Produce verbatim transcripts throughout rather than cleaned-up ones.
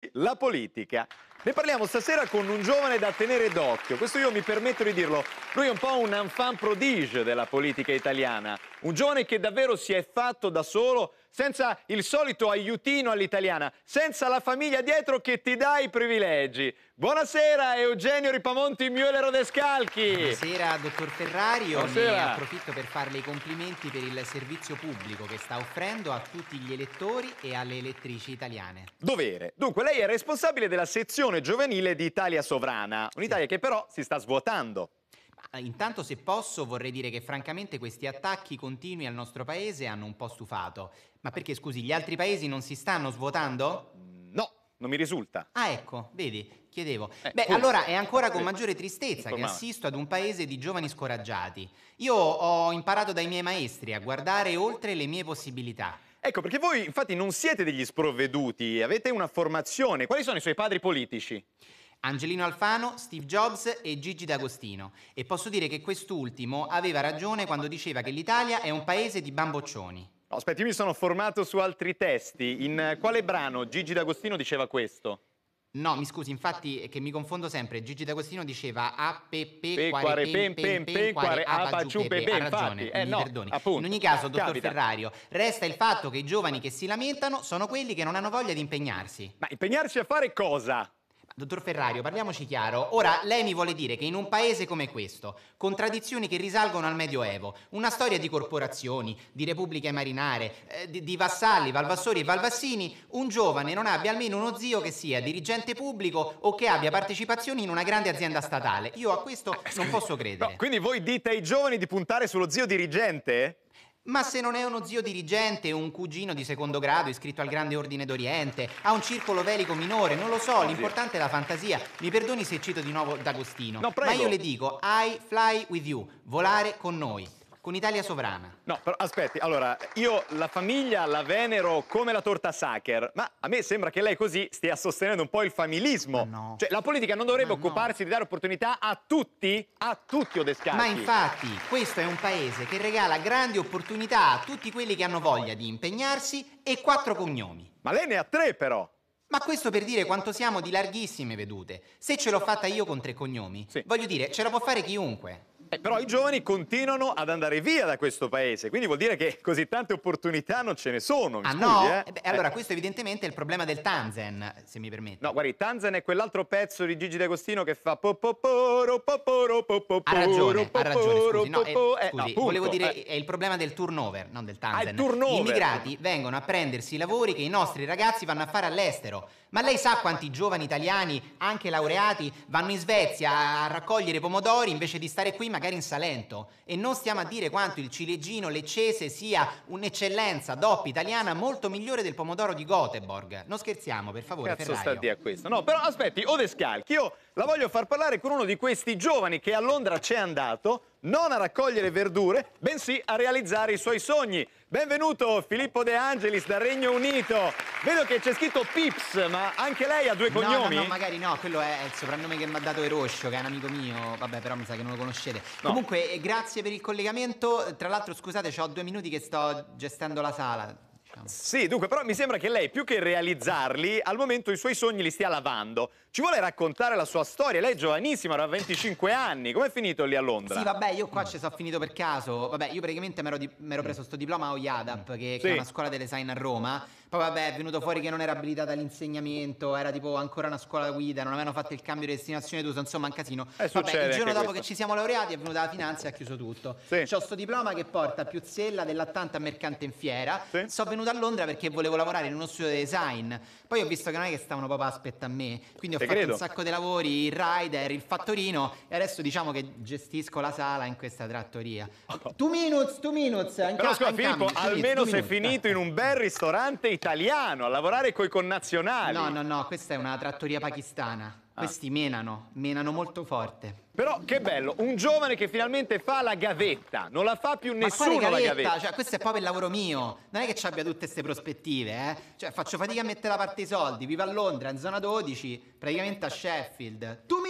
la politica. Ne parliamo stasera con un giovane da tenere d'occhio. Questo io mi permetto di dirlo. Lui è un po' un enfant prodige della politica italiana. Un giovane che davvero si è fatto da solo, senza il solito aiutino all'italiana, senza la famiglia dietro che ti dà i privilegi. Buonasera Eugenio Ripamonti Müller-Odescalchi. Buonasera dottor Ferrari, io Buonasera. ne approfitto per farle i complimenti per il servizio pubblico che sta offrendo a tutti gli elettori e alle elettrici italiane. Dovere. Dunque lei è responsabile della sezione giovanile di Italia Sovrana, un'Italia che però si sta svuotando. Ma, intanto, se posso, vorrei dire che francamente questi attacchi continui al nostro paese hanno un po' stufato. Ma perché, scusi, gli altri paesi non si stanno svuotando? No, non mi risulta. Ah, ecco, vedi, chiedevo. Eh, Beh, come? allora è ancora con Sì. maggiore tristezza che Informale. assisto ad un paese di giovani scoraggiati. Io ho imparato dai miei maestri a guardare oltre le mie possibilità. Ecco, perché voi infatti non siete degli sprovveduti, avete una formazione. Quali sono i suoi padri politici? Angelino Alfano, Steve Jobs e Gigi D'Agostino. E posso dire che quest'ultimo aveva ragione quando diceva che l'Italia è un paese di bamboccioni. No, aspetti, io mi sono formato su altri testi. In quale brano Gigi D'Agostino diceva questo? No, mi scusi, infatti è che mi confondo sempre. Gigi D'Agostino diceva A, P, P, Pe, quare, quare, pen, pen, pen, quare, a, apa, pa, giù, ciù, pe, pe, pe. pe, Ha ragione, infatti. Eh, mi no, perdoni. appunto. In ogni caso, dottor Capita. Ferrario, resta il fatto che i giovani che si lamentano sono quelli che non hanno voglia di impegnarsi. Ma impegnarsi a fare cosa? Dottor Ferrario, parliamoci chiaro. Ora, lei mi vuole dire che in un paese come questo, con tradizioni che risalgono al Medioevo, una storia di corporazioni, di repubbliche marinare, eh, di, di vassalli, valvassori e valvassini, un giovane non abbia almeno uno zio che sia dirigente pubblico o che abbia partecipazioni in una grande azienda statale. Io a questo non posso credere. No, quindi voi dite ai giovani di puntare sullo zio dirigente? Ma se non è uno zio dirigente, un cugino di secondo grado iscritto al Grande Ordine d'Oriente, a un circolo velico minore, non lo so, l'importante è la fantasia. Mi perdoni se cito di nuovo D'Agostino, No, prego. ma io le dico I fly with you, volare con noi, con Italia Sovrana. No, però aspetti, allora, io la famiglia la venero come la torta Sacher, ma a me sembra che lei così stia sostenendo un po' il familismo. Ma no. Cioè, la politica non dovrebbe Ma no. occuparsi di dare opportunità a tutti? A tutti, Odescalchi. Ma infatti, questo è un paese che regala grandi opportunità a tutti quelli che hanno voglia di impegnarsi e quattro cognomi. Ma lei ne ha tre, però. Ma questo per dire quanto siamo di larghissime vedute. Se ce l'ho fatta io con tre cognomi, Sì. voglio dire, ce la può fare chiunque. Eh, però i giovani continuano ad andare via da questo paese, quindi vuol dire che così tante opportunità non ce ne sono, mi Ah scusi, no? eh? Eh beh, allora questo evidentemente è il problema del Tanzen, se mi permette. No, guardi, Tanzan è quell'altro pezzo di Gigi D'Agostino che fa po po poro, po poro, po po Ha ragione, poro, ha ragione, po scusi. No, po po. eh, Eh, scusi, appunto, volevo dire, eh. è il problema del turnover, non del Tanzen. Ah, il turnover. Gli immigrati vengono a prendersi i lavori che i nostri ragazzi vanno a fare all'estero. Ma lei sa quanti giovani italiani, anche laureati, vanno in Svezia a raccogliere pomodori invece di stare qui magari in Salento? E non stiamo a dire quanto il ciliegino leccese sia un'eccellenza D O P italiana molto migliore del pomodoro di Göteborg. Non scherziamo, per favore, Cazzo sta a Ferrario. dire a questo? No, però aspetti, Odescalchi, io la voglio far parlare con uno di questi giovani che a Londra c'è andato, non a raccogliere verdure, bensì a realizzare i suoi sogni. Benvenuto Filippo De Angelis dal Regno Unito. Vedo che c'è scritto Pips, ma anche lei ha due cognomi? No, no, no, magari no, quello è il soprannome che mi ha dato Eroscio, che è un amico mio, vabbè, però mi sa che non lo conoscete. No. Comunque, eh, grazie per il collegamento. Tra l'altro, scusate, ho due minuti che sto gestendo la sala. Diciamo. Sì, dunque, però mi sembra che lei, più che realizzarli, al momento i suoi sogni li stia lavando. Ci vuole raccontare la sua storia? Lei è giovanissima, avrà venticinque anni. Com'è finito lì a Londra? Sì, vabbè, io qua ci sono finito per caso. Vabbè, io praticamente mi ero preso sto diploma a O I A D A P, che, Sì. che è una scuola del design a Roma. Poi vabbè, è venuto fuori che non era abilitata all'insegnamento, era tipo ancora una scuola guida, non avevano fatto il cambio di destinazione d'uso, insomma, un casino. Eh, Vabbè, succede il giorno anche dopo questo. che ci siamo laureati è venuta la finanza e ha chiuso tutto. Sì. C'ho sto diploma che porta più zella dell'attanta mercante in fiera. Sì. Sono venuta a Londra perché volevo lavorare in uno studio di design. Poi ho visto che non è che stavano proprio a aspettare a me, quindi ho Te fatto credo. un sacco di lavori, il rider, il fattorino, e adesso diciamo che gestisco la sala in questa trattoria. Two minutes, two minutes. in Però ca- scusa in Filippo, cambio, two almeno minutes, sei two minutes. finito in un bel ristorante italiano a lavorare coi connazionali. No, no, no, questa è una trattoria pakistana. Questi menano, menano molto forte. Però che bello, un giovane che finalmente fa la gavetta, non la fa più nessuno Ma la quale gavetta. gavetta? Cioè, questo è proprio il lavoro mio. Non è che ci abbia tutte queste prospettive, eh. Cioè, faccio fatica a mettere da parte i soldi. Vivo a Londra, in zona dodici, praticamente a Sheffield. Tu mi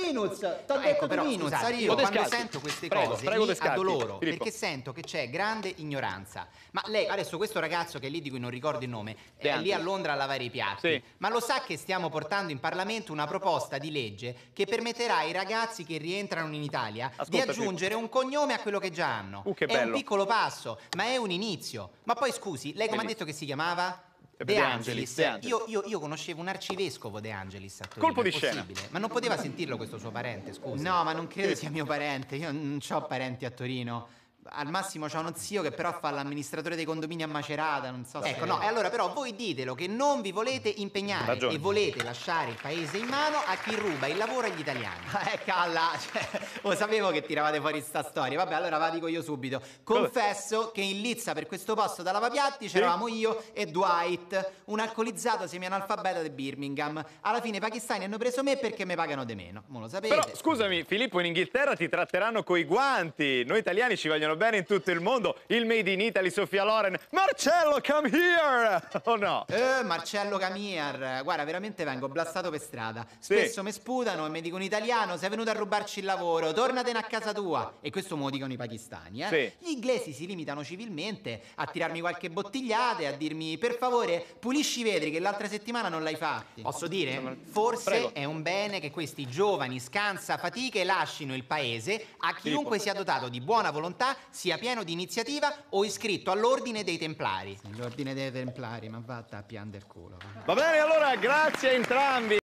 Minuz, t'ho No, detto ecco, di però Minuz. scusate, O io De quando Scalzi. sento queste Prego, cose prego, De mi Scalzi. addoloro, Filippo. perché sento che c'è grande ignoranza. Ma lei, adesso questo ragazzo che è lì di cui non ricordo il nome, De è lì a Angelis. Londra a lavare i piatti, Sì. ma lo sa che stiamo portando in Parlamento una proposta di legge che permetterà ai ragazzi che rientrano in Italia Ascolta, di aggiungere un cognome a quello che già hanno. Uh, che è un bello. piccolo passo, ma è un inizio. Ma poi scusi, lei come ha Bellissimo. detto che si chiamava? De De Angelis, Angelis. De Angelis. Io, io, io conoscevo un arcivescovo De Angelis a Torino. Colpo di è scena. possibile? Ma non poteva sentirlo questo suo parente, scusi. No, ma non credo sia mio parente, io non ho parenti a Torino. Al massimo c'ho uno zio che però fa l'amministratore dei condomini a Macerata, non so se... Ecco, no, e allora però voi ditelo che non vi volete impegnare Ragione. e volete lasciare il paese in mano a chi ruba il lavoro agli italiani. Eh, calla, cioè, lo sapevo che tiravate fuori sta storia. Vabbè, allora va dico io subito. Confesso che in lizza per questo posto da lavapiatti c'eravamo io e Dwight, un alcolizzato semi-analfabeta di Birmingham. Alla fine i pakistani hanno preso me perché mi pagano di meno. Mo lo sapete. Però scusami, Filippo, in Inghilterra ti tratteranno coi guanti. Noi italiani ci vogliono bene in tutto il mondo. Il Made in Italy, Sofia Loren. Marcello, come here! Oh no? Eh, Marcello Camier, guarda, veramente vengo blastato per strada. Spesso mi sputano e mi dicono italiano, sei venuto a rubarci il lavoro, tornatene a casa tua. E questo me lo dicono i pakistani, eh. Sì. Gli inglesi si limitano civilmente a tirarmi qualche bottigliata e a dirmi, per favore, pulisci i vetri che l'altra settimana non l'hai fatti. Posso dire? Forse Prego. è un bene che questi giovani scansa fatiche lasciino il paese a chiunque sia dotato di buona volontà, sia pieno di iniziativa o iscritto all'ordine dei Templari. L'ordine dei templari, ma vatta a pian del culo. Va bene, allora, grazie a entrambi.